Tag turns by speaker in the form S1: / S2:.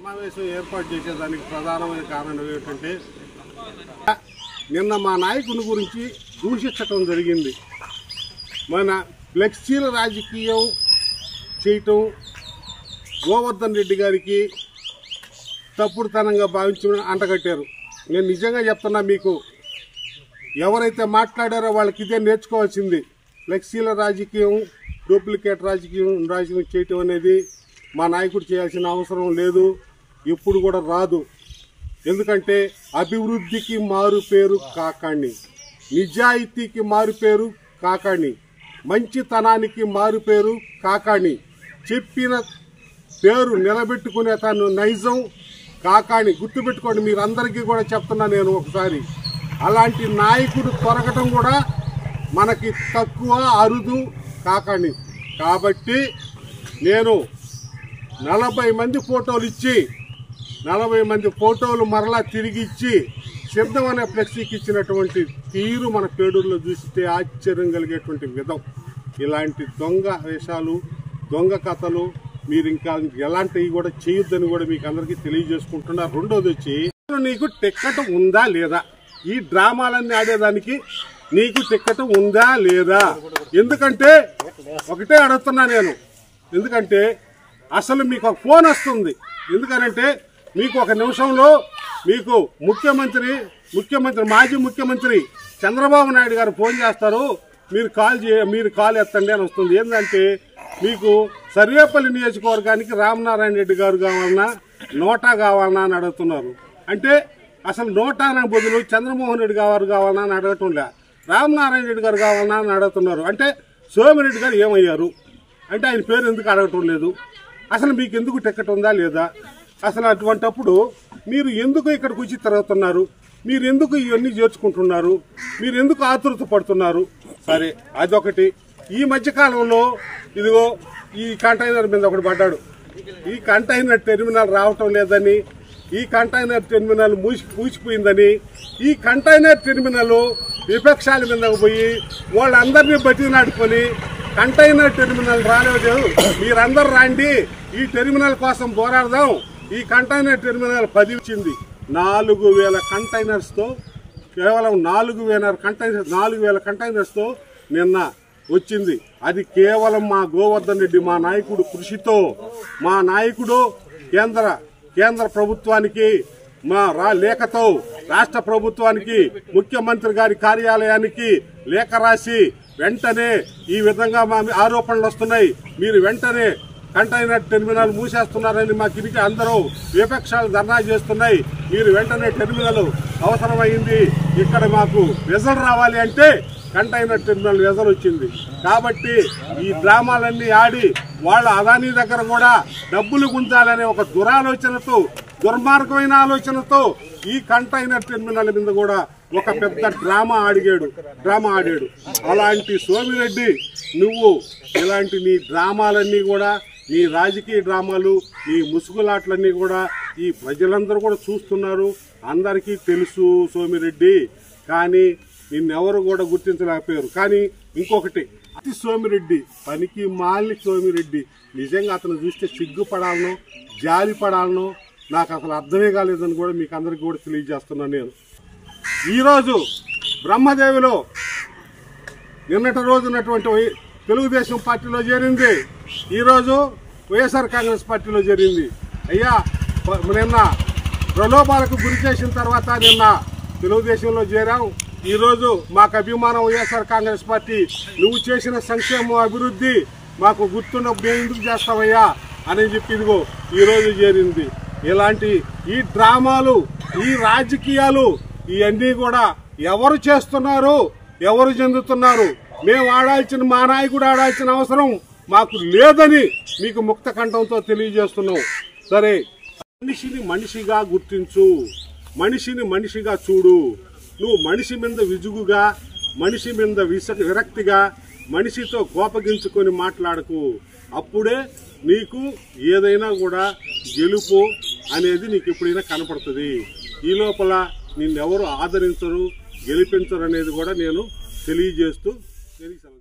S1: సమావేశం ఏర్పాటు చేసేదానికి ప్రధానమైన కారణం ఏమిటంటే నిన్న మా నాయకుని గురించి దూషించటం జరిగింది. మన ఫ్లెక్సీల రాజకీయం చేయటం గోవర్ధన్ రెడ్డి గారికి తప్పుడుతనంగా భావించి అంటగట్టారు. నేను నిజంగా చెప్తున్నా, మీకు ఎవరైతే మాట్లాడారో వాళ్ళకి ఇదే నేర్చుకోవాల్సింది. ఫ్లెక్సీల రాజకీయం, డూప్లికేట్ రాజకీయం చేయటం అనేది మా నాయకుడు చేయాల్సిన అవసరం లేదు, ఇప్పుడు కూడా రాదు. ఎందుకంటే అభివృద్ధికి మారు పేరు కాకాణి, నిజాయితీకి మారు పేరు కాకాణి, మంచితనానికి మారు పేరు కాకాణి, చెప్పిన పేరు నిలబెట్టుకునే తను నైజం కాకాణి. గుర్తుపెట్టుకోండి, మీరందరికీ కూడా చెప్తున్నా నేను ఒకసారి. అలాంటి నాయకుడు దొరకటం కూడా మనకి తక్కువ, అరుదు కాకాణి. కాబట్టి నేను 40 మంది ఫోటోలు ఇచ్చి 40 మంది ఫోటోలు మరలా తిరిగి ఇచ్చి సిద్ధం అనే ఫ్లెక్సీకి ఇచ్చినటువంటి తీరు మన పేడూరులో చూస్తే ఆశ్చర్యం కలిగేటువంటి విధం. ఇలాంటి దొంగ వేషాలు, దొంగ కథలు మీరు ఇంకా ఎలాంటివి కూడా చేయొద్దని కూడా మీకు అందరికీ తెలియజేసుకుంటున్నారు. రెండోది వచ్చి, నీకు టిక్కెట్ ఉందా లేదా? ఈ డ్రామాలన్నీ ఆడేదానికి నీకు టిక్కెట్ ఉందా లేదా? ఎందుకంటే ఒకటే అడుగుతున్నా నేను, ఎందుకంటే అసలు మీకు ఒక ఫోన్ వస్తుంది. ఎందుకనంటే మీకు ఒక నిమిషంలో మీకు మాజీ ముఖ్యమంత్రి చంద్రబాబు నాయుడు గారు ఫోన్ చేస్తారు, మీరు కాల్ ఎత్తండి అని వస్తుంది. ఏంటంటే మీకు సర్వేపల్లి నియోజకవర్గానికి రామనారాయణ రెడ్డి గారు కావాలన్నా, నోటా కావాలన్నా అని అడుగుతున్నారు. అంటే అసలు నోటాన బదులు చంద్రమోహన్ రెడ్డి గారు కావాలన్నా అని అడగటంలే, రామనారాయణ రెడ్డి గారు కావాలన్నా అని అడుగుతున్నారు. అంటే సోమిరెడ్డి గారు ఏమయ్యారు అంటే ఆయన పేరు ఎందుకు అడగటం లేదు? అసలు మీకు ఎందుకు టికెట్ ఉందా లేదా? అసలు అటువంటప్పుడు మీరు ఎందుకు ఇక్కడికి వచ్చి తిరుగుతున్నారు? మీరు ఎందుకు ఇవన్నీ చేర్చుకుంటున్నారు? మీరు ఎందుకు ఆతృత పడుతున్నారు? సరే, అదొకటి. ఈ మధ్యకాలంలో ఇదిగో ఈ కంటైనర్ మీద ఒకటి పడ్డాడు. ఈ కంటైనర్ టెర్మినల్ రావటం లేదని, ఈ కంటైనర్ టెర్మినల్ మూసిపోయిందని, ఈ కంటైనర్ టెర్మినల్ విపక్షాల మీదకు పోయి వాళ్ళందరినీ బతినాడుకొని కంటైనర్ టెర్మినల్ రాలేదు, మీరందరూ రాండి, ఈ టెర్మినల్ కోసం పోరాడదాం, ఈ కంటైనర్ టెర్మినల్ 10 ఇచ్చింది. 4000 కంటైనర్స్తో, కేవలం 4000 కంటైనర్స్తో నిన్న వచ్చింది. అది కేవలం మా గోవర్ధన్ రెడ్డి, మా నాయకుడు కృషితో, మా నాయకుడు కేంద్ర ప్రభుత్వానికి లేఖతో, రాష్ట్ర ప్రభుత్వానికి, ముఖ్యమంత్రి గారి కార్యాలయానికి లేఖ రాసి వెంటనే ఈ విధంగా మా ఆరోపణలు వస్తున్నాయి, మీరు వెంటనే కంటైనర్ టెర్మినల్ మూసేస్తున్నారని మా కిరికి అందరూ విపక్షాలు ధర్నా చేస్తున్నాయి, మీరు వెంటనే టెర్మినల్ అవసరమైంది, ఇక్కడ మాకు రిజల్ట్ రావాలి అంటే కంటైనర్ టెర్మినల్ రిజల్ట్ వచ్చింది. కాబట్టి ఈ డ్రామాలన్నీ ఆడి వాళ్ళ అదానీ దగ్గర కూడా డబ్బులు గుంజాలనే ఒక దుర్మార్గమైన ఆలోచనతో ఈ కంటైనర్ టెర్మినల్ మీద కూడా ఒక పెద్ద డ్రామా ఆడాడు. అలాంటి సోమిరెడ్డి, నువ్వు ఇలాంటి నీ డ్రామాలన్నీ కూడా, నీ రాజకీయ డ్రామాలు, నీ ముసుగులాట్లన్నీ కూడా ఈ ప్రజలందరూ కూడా చూస్తున్నారు, అందరికీ తెలుసు సోమిరెడ్డి. కానీ నిన్నెవరు కూడా గుర్తించలేకపోయారు. కానీ ఇంకొకటి, అతి సోమిరెడ్డి, పనికి మాలిన సోమిరెడ్డి, నిజంగా అతను చూస్తే సిగ్గుపడాలనో జాలి పడాలనో నాకు అసలు అర్థమే కాలేదని కూడా మీకు అందరికీ కూడా తెలియజేస్తున్నాను. నేను ఈరోజు బ్రహ్మదేవిలో నిన్నటి రోజు ఉన్నటువంటి తెలుగుదేశం పార్టీలో చేరింది, ఈరోజు వైఎస్ఆర్ కాంగ్రెస్ పార్టీలో చేరింది. అయ్యా, నిన్న ప్రలోభాలకు గురి చేసిన తర్వాత నిన్న తెలుగుదేశంలో చేరాం, ఈరోజు మాకు అభిమానం వైఎస్ఆర్ కాంగ్రెస్ పార్టీ, నువ్వు చేసిన సంక్షేమం, అభివృద్ధి మాకు గుర్తున్నప్పుడు నేను ఎందుకు చేస్తావయ్యా అని చెప్పి ఇదిగో ఈరోజు చేరింది. ఇలాంటి ఈ డ్రామాలు, ఈ రాజకీయాలు ఇవన్నీ కూడా ఎవరు చేస్తున్నారు, ఎవరు చెందుతున్నారు? మేము ఆడాల్సిన, మా నాయకుడు ఆడాల్సిన అవసరం మాకు లేదని మీకు ముక్త కంఠంతో తెలియజేస్తున్నాం. సరే, మనిషిని మనిషిగా గుర్తించు, మనిషిని మనిషిగా చూడు. నువ్వు మనిషి మీద విజుగుగా, మనిషి మీద విరక్తిగా, మనిషితో కోపగించుకొని మాట్లాడకు. అప్పుడే నీకు ఏదైనా కూడా గెలుపు అనేది నీకు ఎప్పుడైనా కనపడుతుంది. ఈ లోపల నిన్నెవరు ఆదరించరు, గెలిపించరు అనేది కూడా నేను తెలియజేస్తూ